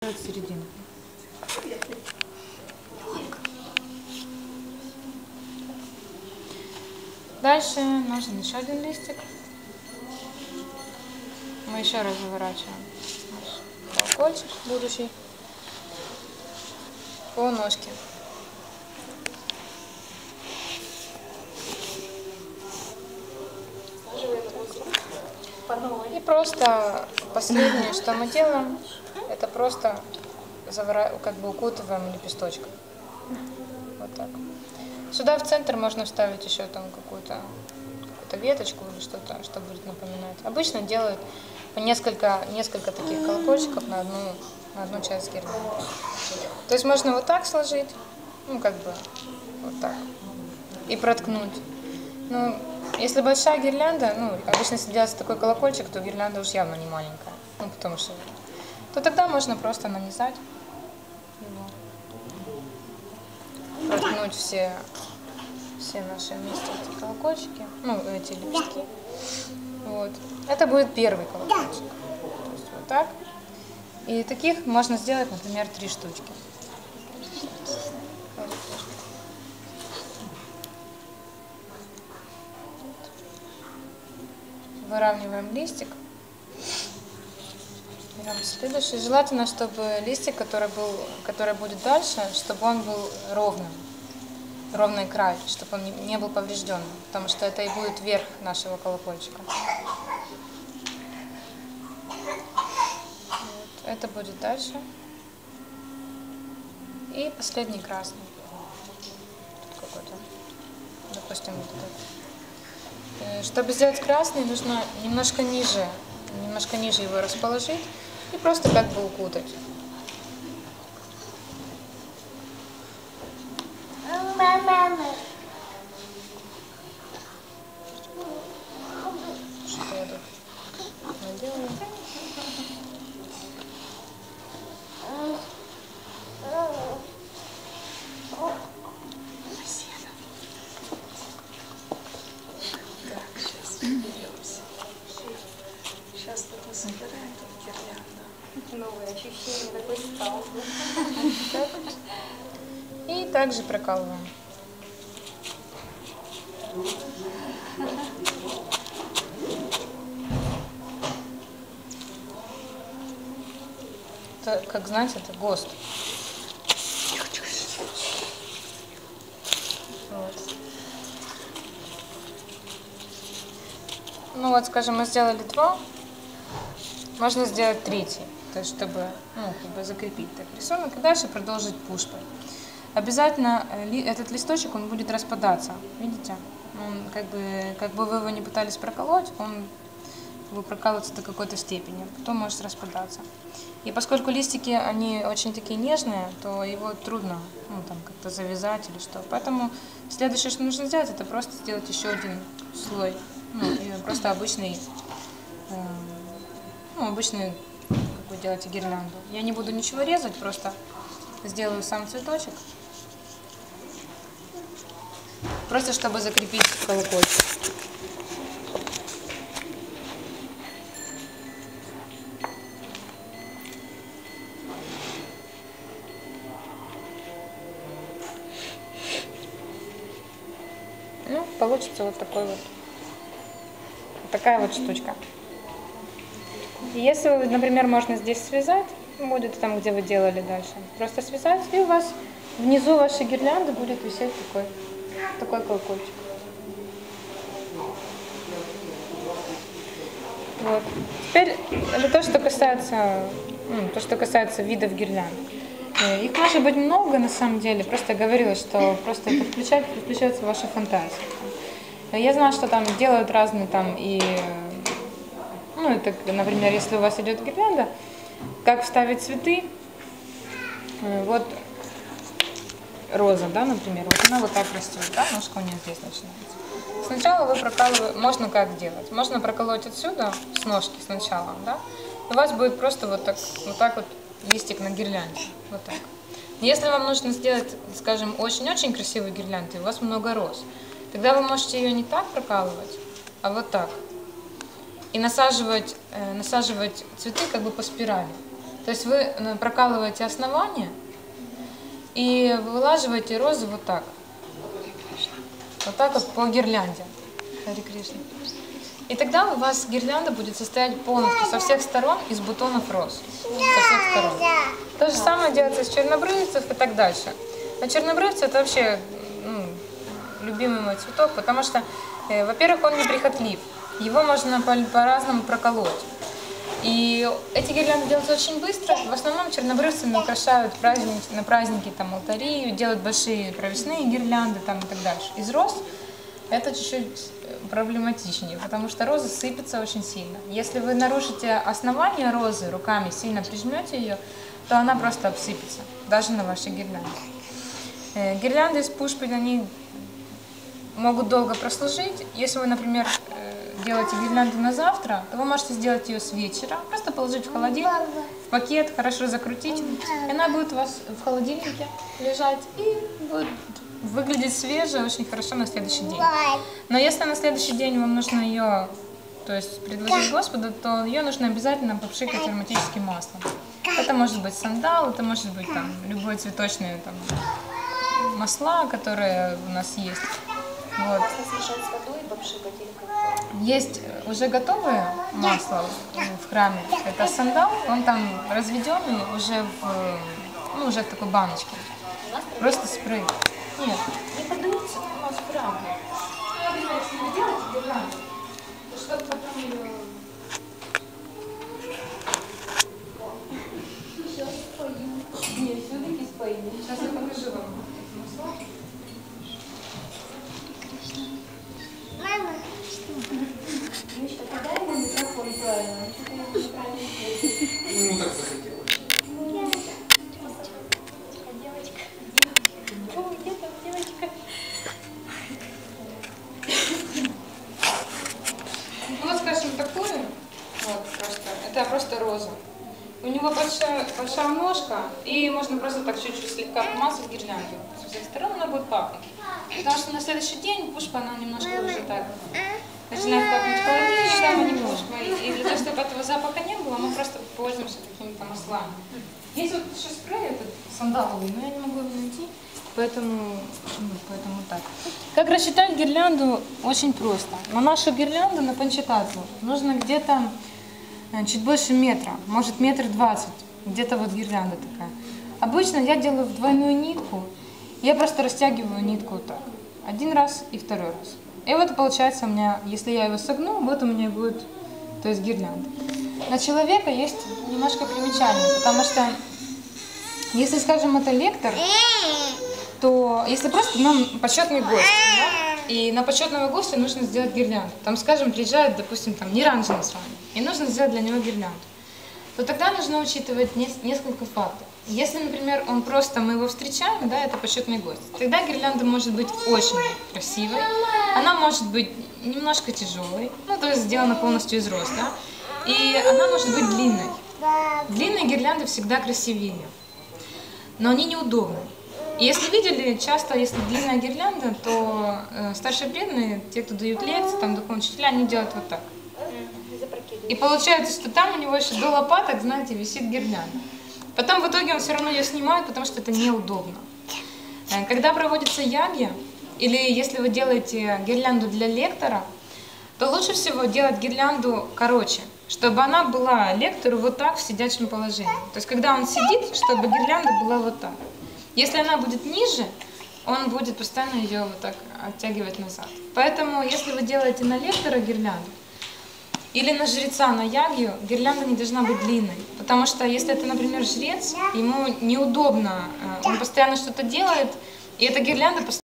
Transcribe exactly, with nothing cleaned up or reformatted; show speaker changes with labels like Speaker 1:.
Speaker 1: середину. Дальше нужен еще один листик. Мы еще раз заворачиваем наш колокольчик будущий по ножке. И просто последнее, что мы делаем, это просто завора... как бы укутываем лепесточком. Вот так. Сюда в центр можно вставить еще там какую-то какую-то веточку или что-то, что будет напоминать. Обычно делают по несколько, несколько таких колокольчиков на одну, на одну часть гирлянды. То есть можно вот так сложить, ну как бы вот так, и проткнуть. Ну, если большая гирлянда, ну, обычно если делается такой колокольчик, то гирлянда уж явно не маленькая, ну, потому что, то тогда можно просто нанизать его, проткнуть все, все наши вместе эти колокольчики, ну, эти лепестки, вот. Это будет первый колокольчик, то есть вот так, и таких можно сделать, например, три штучки. Выравниваем листик. Берем следующий. Желательно, чтобы листик, который, был, который будет дальше, чтобы он был ровным, ровный край, чтобы он не был поврежденным, потому что это и будет верх нашего колокольчика. Вот. Это будет дальше. И последний красный. Тут какой-то, допустим, вот этот. Чтобы сделать красный, нужно немножко ниже, немножко ниже его расположить и просто как бы укутать. Что я тут наделаю?
Speaker 2: Сейчас только собираем тут гирлянду. Новые ощущения, такой стал.
Speaker 1: И также прокалываем. Это, как знаете, это ГОСТ. Вот. Ну вот, скажем, мы сделали два, можно сделать третий, то есть чтобы, ну, как бы закрепить так рисунок и дальше продолжить пушпой. Обязательно ли, этот листочек, он будет распадаться, видите? Он, как бы, как бы вы его не пытались проколоть, он будет прокалываться до какой-то степени, а потом может распадаться. И поскольку листики, они очень такие нежные, то его трудно, ну, там, как-то завязать или что. Поэтому следующее, что нужно сделать, это просто сделать еще один слой. Ну, просто обычный, э, ну, обычный, как вы делаете гирлянду. Я не буду ничего резать, просто сделаю сам цветочек. Просто чтобы закрепить колокольчик. Ну, получится вот такой вот. Такая вот штучка. И если, например, можно здесь связать, будет там, где вы делали дальше, просто связать, и у вас внизу вашей гирлянды будет висеть такой, такой колокольчик. Вот. Теперь это то, что касается, ну, то, что касается видов гирлянд. Их может быть много на самом деле, просто говорилось, что просто это включать, включается ваша фантазия. Я знаю, что там делают разные там и, ну, это, например, если у вас идет гирлянда, как вставить цветы, вот роза, да, например, вот она вот так растет, да, ножка у нее здесь начинается. Сначала вы прокалываете, можно как делать, можно проколоть отсюда, с ножки сначала, да, у вас будет просто вот так вот, так вот листик на гирлянде, вот так. Если вам нужно сделать, скажем, очень-очень красивую гирлянду, и у вас много роз, тогда вы можете ее не так прокалывать, а вот так. И насаживать, э, насаживать цветы как бы по спирали. То есть вы прокалываете основание и вылаживаете розы вот так. Вот так вот по гирлянде. Харе Кришна. И тогда у вас гирлянда будет состоять полностью со всех сторон из бутонов роз. Со всех сторон. То же самое делается с чернобрывцев и так дальше. А чернобрывцы это вообще ну, любимый мой цветок, потому что, э, во-первых, он неприхотлив. Его можно по- по-разному проколоть. И эти гирлянды делаются очень быстро. В основном чернобрывцами украшают праздник, на праздники там, алтари, делают большие провесные гирлянды там, и так дальше. Из роз это чуть-чуть проблематичнее, потому что роза сыпется очень сильно. Если вы нарушите основание розы руками, сильно прижмете ее, то она просто обсыпется, даже на вашей гирлянде. Э, гирлянды из пушпы, они могут долго прослужить. Если вы, например, делаете гирлянду на завтра, то вы можете сделать ее с вечера, просто положить в холодильник, в пакет, хорошо закрутить, и она будет у вас в холодильнике лежать и будет выглядеть свежей, очень хорошо на следующий день. Но если на следующий день вам нужно ее, то есть предложить Господу, то ее нужно обязательно попшикать ароматическим маслом. Это может быть сандал, это может быть там любые цветочные там, масла, которые у нас есть. Вот.
Speaker 2: Масло смешать с водой и попшикать или как?
Speaker 1: Есть уже готовые масла в храме. Это сандал, он там разведенный уже в, ну, уже в такой баночке. Просто спрей. Нет.
Speaker 2: Не подается у нас в храме.
Speaker 1: Чтобы потом ее...
Speaker 2: Сейчас спою.
Speaker 1: Нет, все-таки спою. Сейчас я покажу вам.
Speaker 2: Мама, что? Мишка, подай ему микрофон правильно. Что-то я неправильно слышу.
Speaker 3: Ему так захотелось.
Speaker 2: Девочка. О, где там девочка?
Speaker 1: Ну вот, скажем, такую, вот просто, это просто роза. У него большая, большая ножка, и можно просто так чуть-чуть слегка помазать гирлянду. Со всех сторон она будет пахнуть. Потому что на следующий день пушпа, она немножко уже так начинает пахнуть в холодильнике, там, а не пушпа. И для того, чтобы этого запаха не было, мы просто пользуемся какими-то маслами. Есть вот еще спрей этот сандаловый, но я не могу его найти, поэтому, ну, поэтому так. Как рассчитать гирлянду? Очень просто. На нашу гирлянду, на панчататву, нужно где-то чуть больше метра, может метр двадцать, где-то вот гирлянда такая. Обычно я делаю в двойную нитку, я просто растягиваю нитку вот так, один раз и второй раз. И вот получается у меня, если я его согну, вот у меня будет, то есть гирлянда. На человека есть немножко примечание, потому что, если, скажем, это лектор, то если просто нам почетный гость, да, и на почетного гостя нужно сделать гирлянду, там, скажем, приезжает, допустим, там, Ниранджана с вами, и нужно сделать для него гирлянду, то тогда нужно учитывать несколько фактов. Если, например, он просто, мы его встречаем, да, это почетный гость, тогда гирлянда может быть очень красивой, она может быть немножко тяжелой, ну, то есть сделана полностью из роз, да, и она может быть длинной. Длинные гирлянды всегда красивее, но они неудобны. И если видели, часто, если длинная гирлянда, то э, старшие преданные, те, кто дают лекции, там, духовные учителя, они делают вот так. И получается, что там у него еще до лопаток, знаете, висит гирлянда. Потом в итоге он все равно ее снимает, потому что это неудобно. Когда проводится ягья, или если вы делаете гирлянду для лектора, то лучше всего делать гирлянду короче, чтобы она была лектору вот так в сидячем положении. То есть когда он сидит, чтобы гирлянда была вот так. Если она будет ниже, он будет постоянно ее вот так оттягивать назад. Поэтому если вы делаете на лектора гирлянду, или на жреца, на ягью, гирлянда не должна быть длинной. Потому что если это, например, жрец, ему неудобно, он постоянно что-то делает, и эта гирлянда постоянно